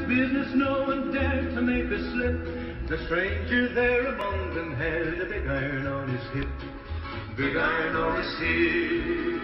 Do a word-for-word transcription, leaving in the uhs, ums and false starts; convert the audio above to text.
business, no one dared to make a slip. The stranger there among them had a big iron on his hip, big iron on his hip.